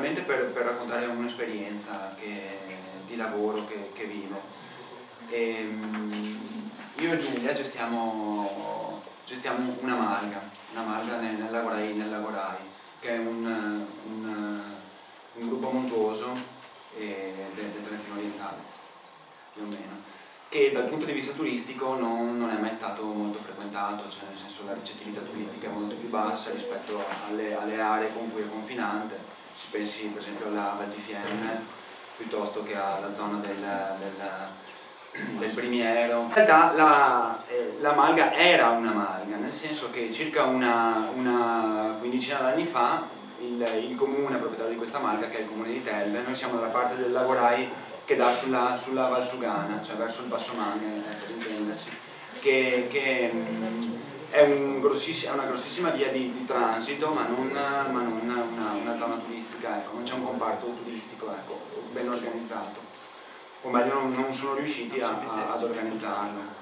principalmente per raccontare un'esperienza di lavoro che vivo. Io e Giulia gestiamo un'amalga nel Lagorai, che è un gruppo montuoso del Trentino orientale, più o meno, che dal punto di vista turistico non è mai stato molto frequentato, cioè nel senso la ricettività turistica è molto più bassa rispetto alle aree con cui è confinante. Si pensi per esempio alla Val di Fiemme piuttosto che alla zona del Primiero. In realtà la malga era una malga, nel senso che circa una quindicina d'anni fa il comune proprietario di questa malga, che è il comune di Telve, noi siamo dalla parte del Lagorai che dà sulla Valsugana, cioè verso il Bassomaghe, per intenderci, che è una grossissima via di transito, ma non una zona turistica, ecco, non c'è un comparto turistico, ecco, ben organizzato, o meglio non sono riusciti ad organizzarlo.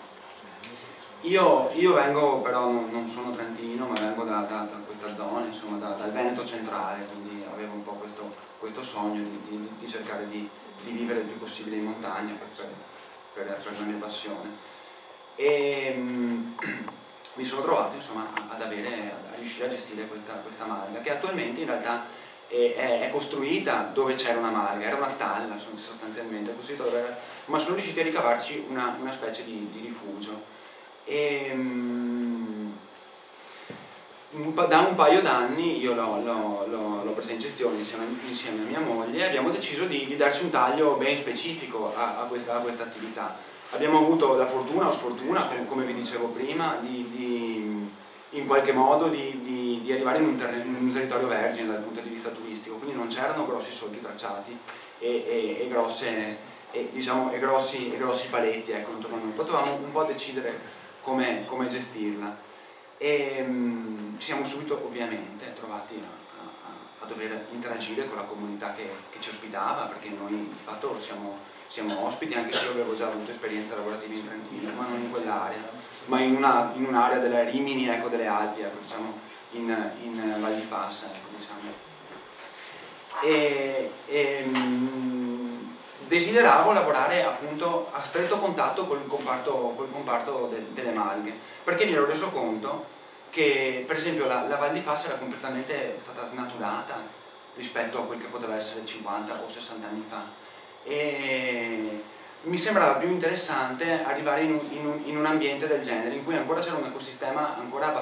Io vengo, però non sono trentino, ma vengo da questa zona, insomma dal Veneto centrale, quindi avevo un po' questo sogno di cercare di vivere il più possibile in montagna per la mia passione. E mi sono trovato insomma a riuscire a gestire questa malga, che attualmente in realtà è costruita dove c'era una malga, era una stalla sostanzialmente, costruita ma sono riusciti a ricavarci una specie di rifugio. Da un paio d'anni io l'ho presa in gestione insieme a mia moglie e abbiamo deciso di darci un taglio ben specifico a questa attività. Abbiamo avuto la fortuna o sfortuna, come vi dicevo prima, in qualche modo di arrivare in un territorio vergine dal punto di vista turistico, quindi non c'erano grossi solchi tracciati e grossi paletti, ecco, intorno a noi. Potevamo un po' decidere come gestirla. E ci siamo subito ovviamente trovati a dover interagire con la comunità che ci ospitava, perché noi di fatto siamo ospiti, anche se io avevo già avuto esperienze lavorative in Trentino, ma non in quell'area, ma in un'area delle Rimini, ecco, delle Alpi, ecco, diciamo in Val di Fassa, ecco, diciamo. Desideravo lavorare appunto a stretto contatto col comparto delle malghe, perché mi ero reso conto che per esempio la Val di Fassa era completamente stata snaturata rispetto a quel che poteva essere 50 o 60 anni fa, e mi sembrava più interessante arrivare in un ambiente del genere, in cui ancora c'era un ecosistema ancora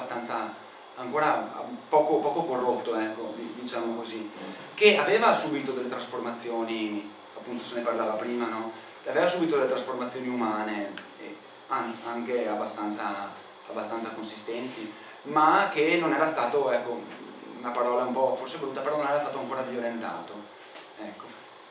poco corrotto, ecco, diciamo così, che aveva subito delle trasformazioni, appunto se ne parlava prima, no? Aveva subito delle trasformazioni umane, anche abbastanza consistenti, ma che non era stato, ecco, una parola un po' forse brutta, però non era stato ancora violentato, ecco.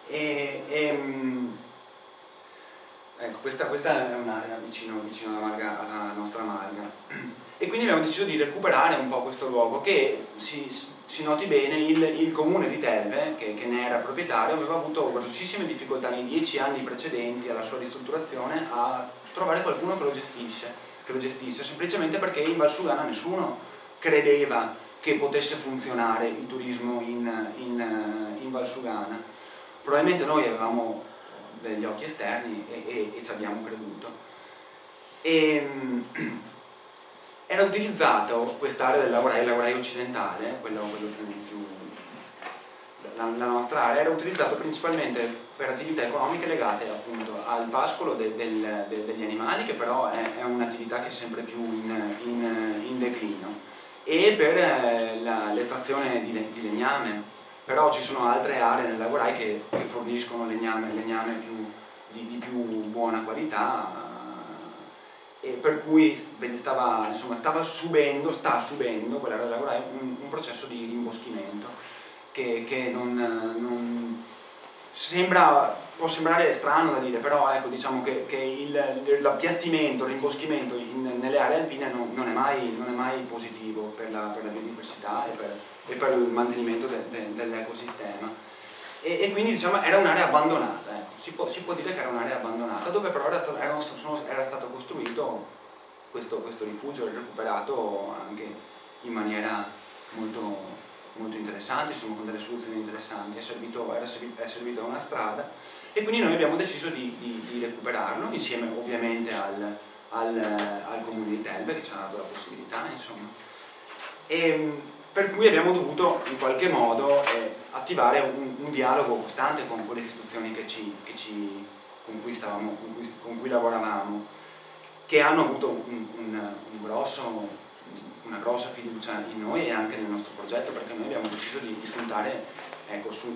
Ecco, questa è un'area vicino alla nostra malga. E quindi abbiamo deciso di recuperare un po' questo luogo, che si noti bene, il comune di Telve, che ne era proprietario, aveva avuto grossissime difficoltà nei 10 anni precedenti alla sua ristrutturazione a trovare qualcuno che lo gestisse, semplicemente perché in Valsugana nessuno credeva che potesse funzionare il turismo in Valsugana. Probabilmente noi avevamo degli occhi esterni e ci abbiamo creduto. Era utilizzato quest'area del Lagorai occidentale, la nostra area, era utilizzato principalmente per attività economiche legate appunto al pascolo degli animali, che però è un'attività che è sempre più in declino, e per l'estrazione di legname. Però ci sono altre aree nel Lagorai che forniscono legname di più buona qualità, e per cui sta subendo quell'area del Lagorai un processo di rimboschimento che può sembrare strano da dire, però ecco, diciamo che l'appiattimento, il rimboschimento nelle aree alpine non è mai positivo per la biodiversità e per il mantenimento dell'ecosistema. E quindi diciamo era un'area abbandonata, ecco. Si può dire che era un'area abbandonata, dove però era stato costruito questo rifugio, recuperato anche in maniera molto molto interessanti, insomma, con delle soluzioni interessanti, è servito a una strada, e quindi noi abbiamo deciso di recuperarlo, insieme ovviamente al comune di Telve, che ci ha dato la possibilità, insomma. E per cui abbiamo dovuto in qualche modo attivare un dialogo costante con quelle istituzioni con cui lavoravamo, che hanno avuto una grossa fiducia in noi e anche nel nostro progetto, perché noi abbiamo deciso di puntare, ecco, su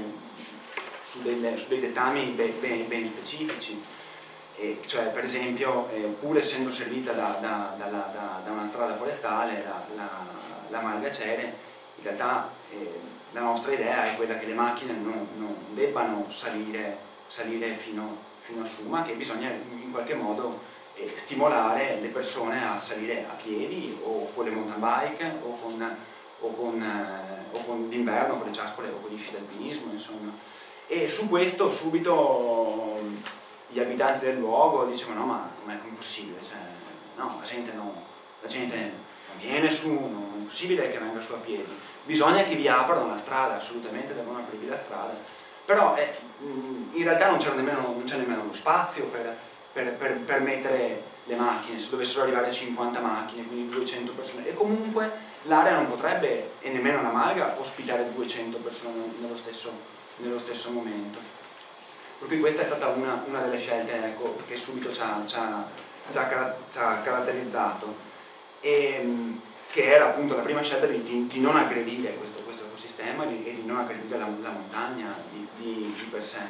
dei dettami ben specifici. Cioè, per esempio, pur essendo servita da una strada forestale, la Malga Cere, in realtà la nostra idea è quella che le macchine non debbano salire fino a su, ma che bisogna in qualche modo stimolare le persone a salire a piedi o con le mountain bike o con l'inverno, con le ciaspole o con gli sci d'alpinismo, insomma. E su questo subito gli abitanti del luogo dicevano: no, ma com'è possibile? Cioè, no, la gente non viene su, non è possibile che venga su a piedi, bisogna che vi aprano la strada, assolutamente devono aprirvi la strada, però in realtà non c'è nemmeno lo spazio per mettere le macchine, se dovessero arrivare 50 macchine, quindi 200 persone, e comunque l'area non potrebbe, e nemmeno la Malga, ospitare 200 persone nello stesso momento. Per cui questa è stata una delle scelte, ecco, che subito ci ha caratterizzato, e che era appunto la prima scelta di non aggredire questo ecosistema e di non aggredire la montagna di per sé.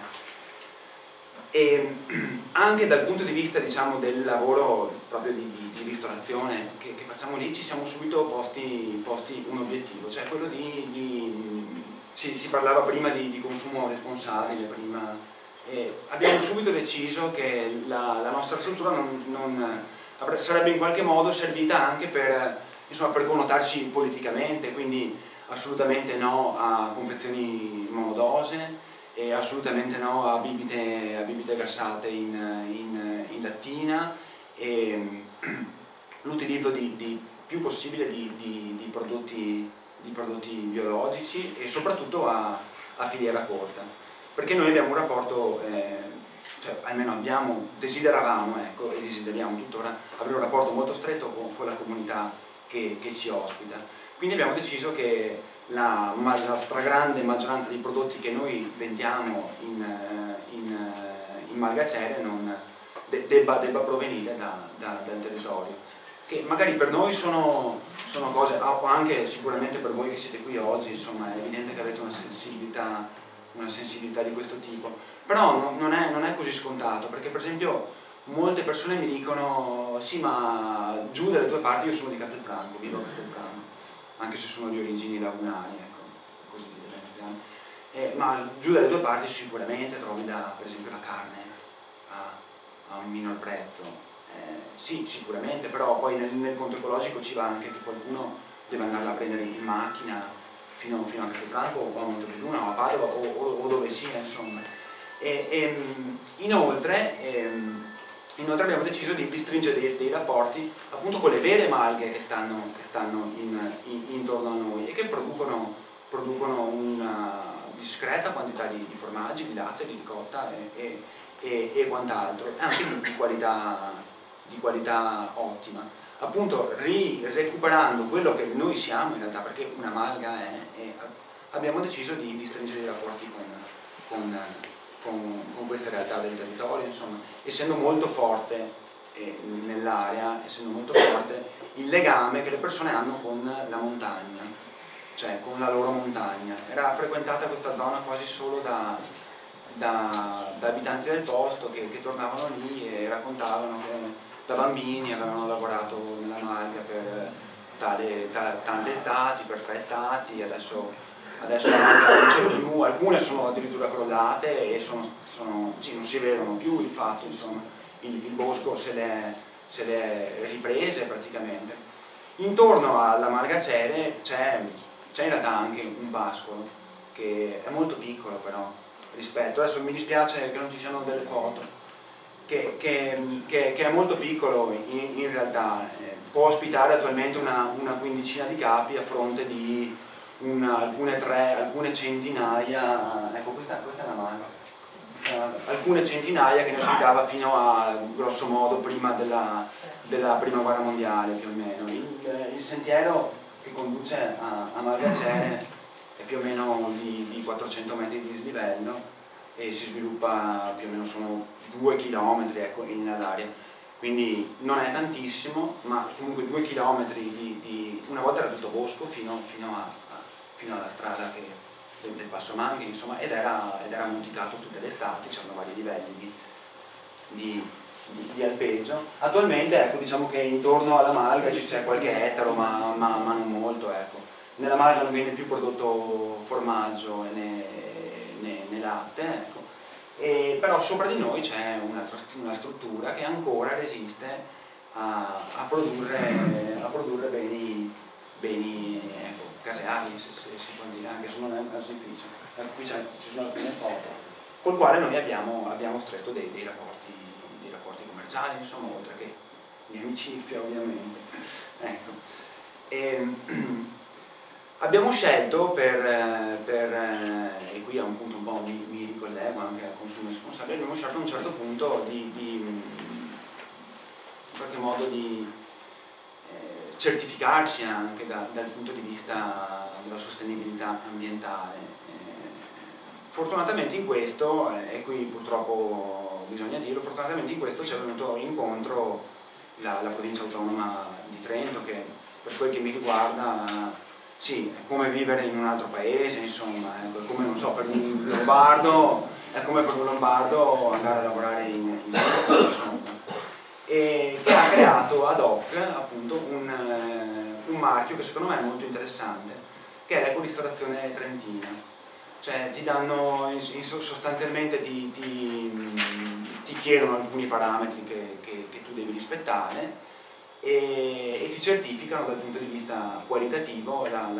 E anche dal punto di vista, diciamo, del lavoro proprio di ristorazione che facciamo lì, ci siamo subito posti un obiettivo, cioè quello si parlava prima di consumo responsabile, abbiamo subito deciso che la nostra struttura sarebbe in qualche modo servita anche per connotarci politicamente, quindi assolutamente no a confezioni monodose, e assolutamente no a bibite gassate in lattina, e l'utilizzo più possibile di prodotti biologici, e soprattutto a filiera corta, perché noi abbiamo un rapporto, cioè almeno desideravamo, ecco, e desideriamo tuttora avere un rapporto molto stretto con la comunità che ci ospita. Quindi abbiamo deciso che la stragrande maggioranza dei prodotti che noi vendiamo in Malga Cere debba provenire dal territorio, che magari per noi sono cose, o anche sicuramente per voi che siete qui oggi, insomma, è evidente che avete una sensibilità di questo tipo, però non è così scontato, perché per esempio molte persone mi dicono: sì, ma giù dalle tue parti, io sono di Castelfranco, vivo a Castelfranco, anche se sono di origini lagunari, ecco, così veneziane, ma giù dalle tue parti sicuramente trovi per esempio la carne a un minor prezzo. Sì, sicuramente, però poi nel conto ecologico ci va anche che qualcuno deve andarla a prendere in macchina fino a Castelfranco o a Montebelluna o a Padova o dove sia, insomma. Inoltre abbiamo deciso di stringere dei rapporti appunto con le vere malghe che stanno intorno a noi e che producono una discreta quantità di formaggi, di latte, di ricotta e quant'altro, anche di qualità ottima, appunto recuperando quello che noi siamo in realtà, perché una malga è, e abbiamo deciso di stringere i rapporti con queste realtà del territorio, insomma, essendo molto forte nell'area, essendo molto forte il legame che le persone hanno con la montagna, cioè con la loro montagna. Era frequentata questa zona quasi solo da abitanti del posto che tornavano lì e raccontavano che da bambini avevano lavorato nella Malga per tante estati, per 3 estati, adesso la Malga non c'è più, alcune sono addirittura crollate e non si vedono più, di fatto, insomma, il bosco se le è riprese praticamente. Intorno alla Malga Cere c'è in realtà anche un pascolo che è molto piccolo, però rispetto, adesso mi dispiace che non ci siano delle foto, che è molto piccolo in realtà, può ospitare attualmente una quindicina di capi a fronte di alcune centinaia, ecco questa è la malga, alcune centinaia che ne ospitava fino a grosso modo prima della prima guerra mondiale più o meno. Il sentiero che conduce a Malgacene è più o meno di 400 metri di dislivello e si sviluppa più o meno, sono 2 chilometri, ecco, in linea d'aria, quindi non è tantissimo, ma comunque 2 chilometri una volta era tutto bosco fino alla strada del Passo Manghi, insomma, ed era monticato tutte le estati, c'erano vari livelli di alpeggio. Attualmente, ecco, diciamo che intorno alla malga c'è qualche ettaro, ma non molto, ecco. Nella malga non viene più prodotto formaggio né latte, ecco. Però sopra di noi c'è una struttura che ancora resiste a produrre beni ecco, caseari, se si può dire, anche se non è un caseificio. Qui ci sono alcune foto, col quale noi abbiamo stretto dei rapporti commerciali, insomma, oltre che di amicizia, ovviamente. Ecco. Abbiamo scelto e qui a un punto un po' mi ricollego anche al consumo responsabile, abbiamo scelto a un certo punto in qualche modo di certificarci anche dal punto di vista della sostenibilità ambientale. Fortunatamente in questo, e qui purtroppo bisogna dirlo, fortunatamente in questo ci è venuto incontro la provincia autonoma di Trento, che per quel che mi riguarda sì, è come vivere in un altro paese, insomma, è come, non so, per un lombardo, è come per un lombardo andare a lavorare in Svizzera, insomma. E che ha creato ad hoc appunto un marchio che secondo me è molto interessante, che è l'ecoristorazione trentina. Cioè ti danno, sostanzialmente ti chiedono alcuni parametri che tu devi rispettare e ti certificano dal punto di vista qualitativo la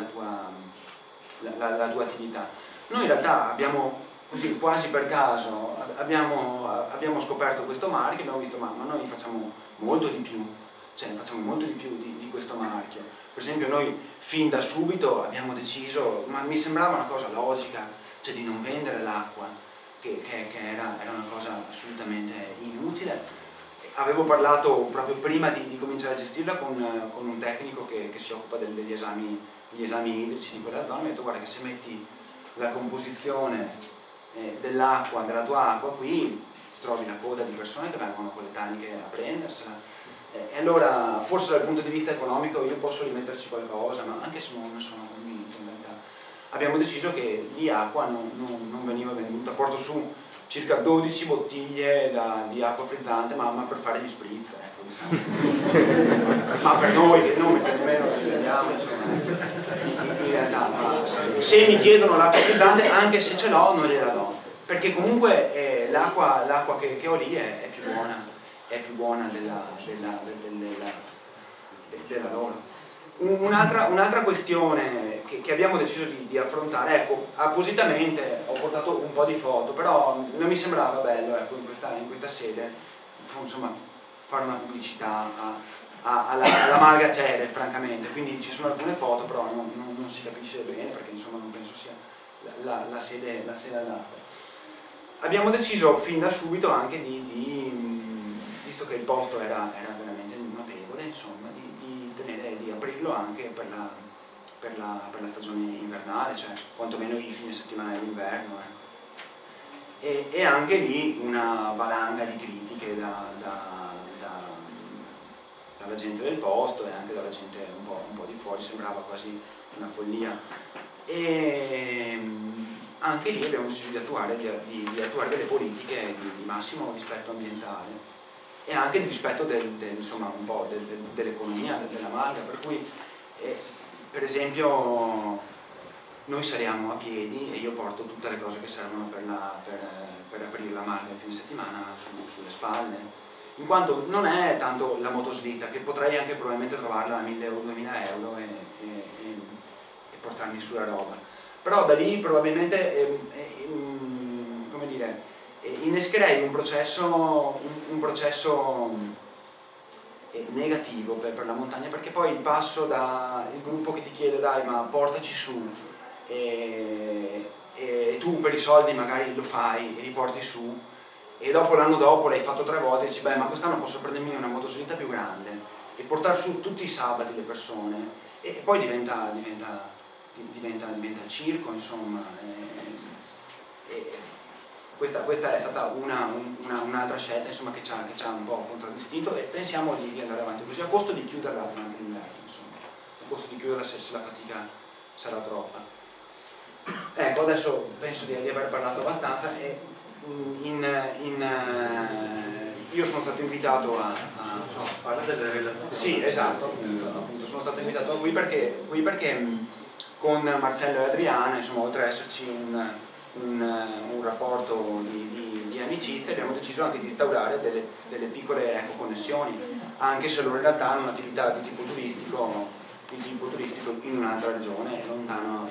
tua attività. Noi in realtà abbiamo, così quasi per caso, abbiamo scoperto questo marchio, abbiamo visto ma noi facciamo molto di più, cioè facciamo molto di più di questo marchio. Per esempio noi fin da subito abbiamo deciso, ma mi sembrava una cosa logica, cioè di non vendere l'acqua, che era una cosa assolutamente inutile. Avevo parlato proprio prima di cominciare a gestirla con un tecnico che si occupa degli esami idrici di quella zona. Mi ha detto: guarda che se metti la composizione dell'acqua, della tua acqua qui, trovi la coda di persone che vengono con le taniche a prendersela, e allora forse dal punto di vista economico io posso rimetterci qualcosa, ma anche se non ne sono convinto in realtà. Abbiamo deciso che di acqua non veniva venduta. Porto su circa 12 bottiglie di acqua frizzante, ma per fare gli spritz, ecco, diciamo. Ma per noi che non nemmeno ci vediamo, in realtà se mi chiedono l'acqua frizzante, anche se ce l'ho non gliela do, perché comunque l'acqua che ho lì è più buona della loro. Un'altra questione che abbiamo deciso di affrontare, ecco, appositamente ho portato un po' di foto, però non mi sembrava bello, ecco, in questa sede, insomma, fare una pubblicità alla Malgacene, francamente, quindi ci sono alcune foto, però non si capisce bene, perché insomma non penso sia la sede adatta. Abbiamo deciso fin da subito anche visto che il posto era veramente notevole, insomma, di aprirlo anche per la stagione invernale, cioè quantomeno i fine settimana dell'inverno, ecco. E anche lì una valanga di critiche dalla gente del posto e anche dalla gente un po' di fuori, sembrava quasi una follia. E anche lì abbiamo deciso di attuare delle politiche di massimo rispetto ambientale e anche di rispetto insomma, un po' dell'economia, della malga, per cui per esempio noi saliamo a piedi e io porto tutte le cose che servono per aprire la malga il fine settimana sulle spalle, in quanto non è tanto la motoslitta, che potrei anche probabilmente trovarla a 1.000 o 2.000 euro e portarmi sulla roba, però da lì probabilmente come dire, innescherei un processo negativo per la montagna, perché poi il passo il gruppo che ti chiede dai ma portaci su e tu per i soldi magari lo fai e li porti su, e dopo l'anno dopo l'hai fatto 3 volte e dici beh ma quest'anno posso prendermi una motosalita più grande e portare su tutti i sabati le persone, e poi diventa il circo, insomma. Questa è stata un'altra scelta, insomma, che ci ha un po' contraddistinto, e pensiamo di andare avanti così, a costo di chiuderla durante l'inverno, insomma, a costo di chiuderla se la fatica sarà troppa. Ecco, adesso penso di aver parlato abbastanza, e io sono stato invitato parla delle relazioni. Sì, esatto, appunto, sono stato invitato qui perché con Marcello e Adriana, insomma, oltre ad esserci un rapporto di amicizia, abbiamo deciso anche di instaurare delle piccole connessioni, anche se loro in realtà hanno un'attività di tipo turistico in un'altra regione, lontano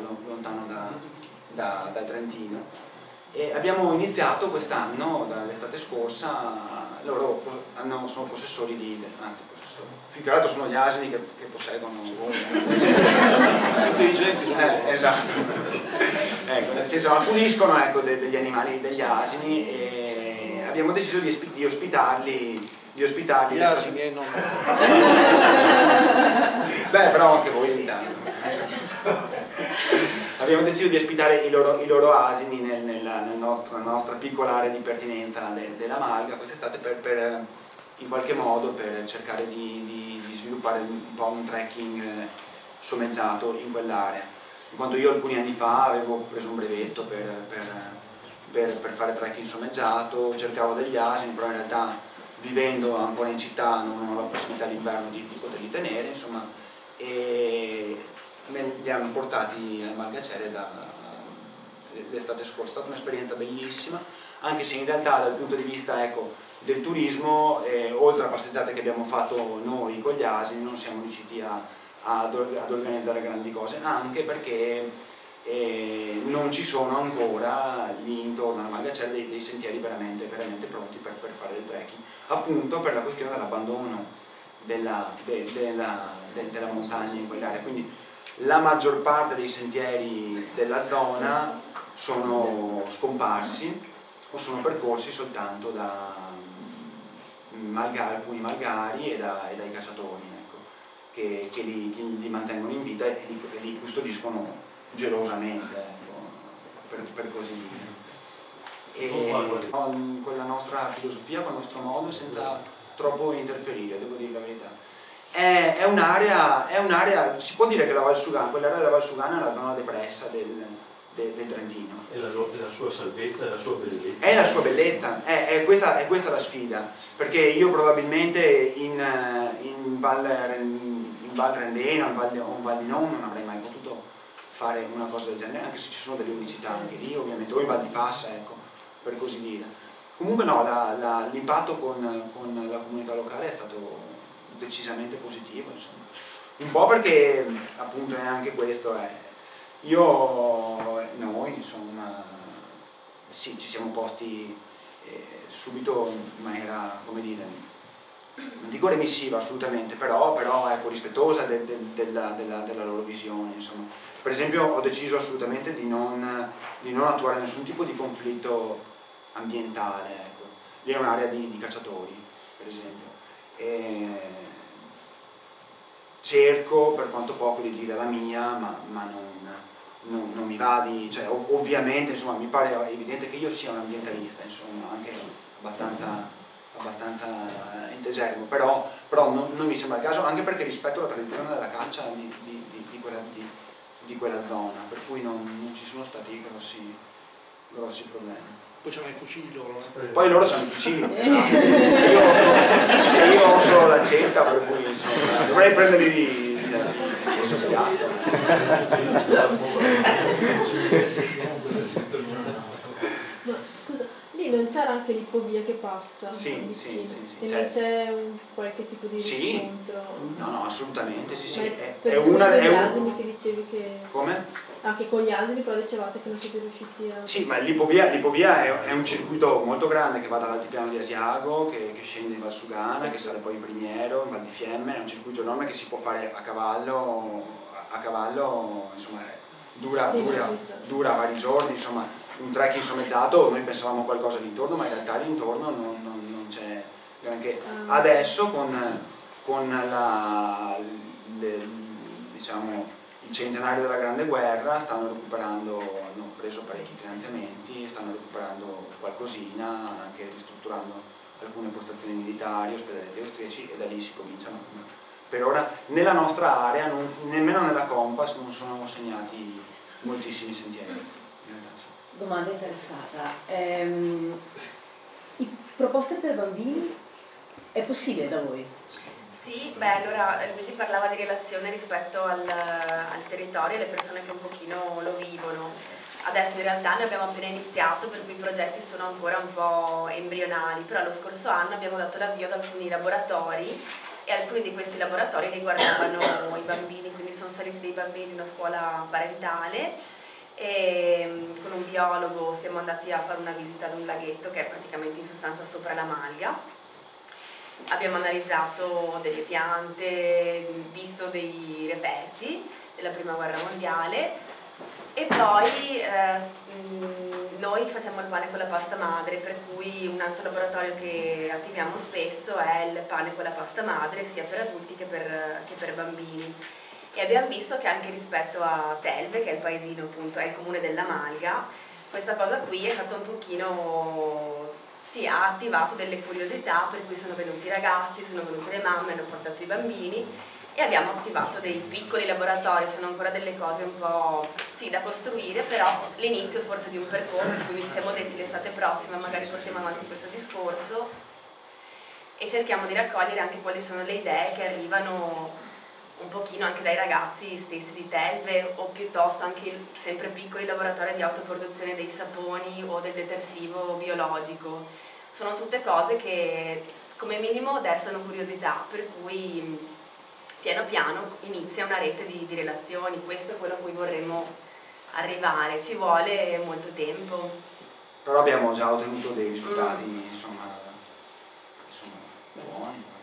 dal Trentino. E abbiamo iniziato quest'anno, dall'estate scorsa, loro sono possessori più che altro sono gli asini che posseggono intelligenti, esatto. Ecco, nel senso accudiscono degli animali, degli asini, e abbiamo deciso di ospitarli. Gli asini non... Beh, però anche voi ogni tanto. Abbiamo deciso di ospitare i loro asini nella nostra piccola area di pertinenza della Malga quest'estate, in qualche modo per cercare di sviluppare un po' un trekking someggiato in quell'area. In quanto io alcuni anni fa avevo preso un brevetto per fare trekking someggiato, cercavo degli asini, però in realtà vivendo ancora in città non ho la possibilità l'inverno di poterli tenere, insomma, e li hanno portati a Malgacere l'estate scorsa. È stata un'esperienza bellissima, anche se in realtà dal punto di vista del turismo, oltre a passeggiate che abbiamo fatto noi con gli asini, non siamo riusciti ad organizzare grandi cose, anche perché non ci sono ancora lì intorno a Malgacere dei sentieri veramente pronti per fare il trekking, appunto per la questione dell'abbandono della montagna in quell'area. Quindi la maggior parte dei sentieri della zona sono scomparsi o sono percorsi soltanto da alcuni malgari e dai cacciatori, ecco, che li mantengono in vita e li custodiscono gelosamente, ecco, per così dire. E con la nostra filosofia, con il nostro modo, senza troppo interferire, devo dire la verità. È un'area, si può dire che la Val Sugana, quell'area della Val Sugana è la zona depressa del Trentino. È la sua salvezza, è la sua bellezza. È la sua bellezza, è questa la sfida, perché io probabilmente in Val Rendena o in Val di Non non avrei mai potuto fare una cosa del genere, anche se ci sono delle unicità anche lì, ovviamente, o in Val di Fassa, ecco, per così dire. Comunque no, l'impatto con la comunità locale è stato decisamente positivo, insomma. Un po' perché appunto è anche questo, noi insomma sì, ci siamo posti subito in maniera, come dire, non dico remissiva assolutamente, però ecco, rispettosa della loro visione, insomma. Per esempio ho deciso assolutamente di non attuare nessun tipo di conflitto ambientale, ecco. Lì è un'area di cacciatori, per esempio. Cerco per quanto poco di dire la mia, ma non mi va di, cioè, ovviamente, insomma, mi pare evidente che io sia un ambientalista, insomma, anche abbastanza integerrimo, però non mi sembra il caso, anche perché rispetto la tradizione della caccia di quella zona, per cui non ci sono stati grossi problemi. Poi c'hanno i fucili loro. Poi loro hanno i fucili, esatto. Io ho solo l'accetta, per cui insomma, dovrei prenderli di soppiatto. Ma scusa, lì non c'era anche l'ippovia che passa? Sì. E non c'è qualche tipo di riscontro? No, assolutamente, sì, sì. Per esempio degli asini che dicevi che... Come? Anche con gli asini però dicevate che non siete riusciti a... Sì, ma l'Ipovia è un circuito molto grande che va dall'altipiano di Asiago, che scende in Valsugana, che sale poi in Primiero, in Val di Fiemme, è un circuito enorme che si può fare a cavallo, insomma, dura vari giorni, insomma, un trekking sommezzato, noi pensavamo a qualcosa di intorno, ma in realtà l'intorno non c'è granché. Adesso con diciamo, il centenario della Grande Guerra hanno preso parecchi finanziamenti, stanno recuperando qualcosina, anche ristrutturando alcune postazioni militari, ospedaletti austriaci, e da lì si cominciano. Per ora nella nostra area, nemmeno nella Compass, non sono segnati moltissimi sentieri. Domanda interessata. Proposte per bambini è possibile da voi? Sì, beh, allora Luigi parlava di relazione rispetto al territorio e alle persone che un pochino lo vivono. Adesso in realtà ne abbiamo appena iniziato, per cui i progetti sono ancora un po' embrionali, però lo scorso anno abbiamo dato l'avvio ad alcuni laboratori e alcuni di questi laboratori riguardavano i bambini, quindi sono saliti dei bambini di una scuola parentale e con un biologo siamo andati a fare una visita ad un laghetto che è praticamente in sostanza sopra la Malga. Abbiamo analizzato delle piante, visto dei reperti della Prima Guerra Mondiale e poi noi facciamo il pane con la pasta madre, per cui un altro laboratorio che attiviamo spesso è il pane con la pasta madre, sia per adulti che per bambini. E abbiamo visto che anche rispetto a Telve, che è il paesino appunto, è il comune della Malga, questa cosa qui è stata un pochino... Sì, ha attivato delle curiosità, per cui sono venuti i ragazzi, sono venute le mamme, hanno portato i bambini e abbiamo attivato dei piccoli laboratori, sono ancora delle cose un po' sì, da costruire, però l'inizio forse di un percorso, quindi ci siamo detti l'estate prossima magari portiamo avanti questo discorso e cerchiamo di raccogliere anche quali sono le idee che arrivano un pochino anche dai ragazzi stessi di Telve o piuttosto anche sempre piccoli laboratori di autoproduzione dei saponi o del detersivo biologico. Sono tutte cose che come minimo destano curiosità, per cui piano piano inizia una rete di relazioni, questo è quello a cui vorremmo arrivare, ci vuole molto tempo. Però abbiamo già ottenuto dei risultati insomma buoni.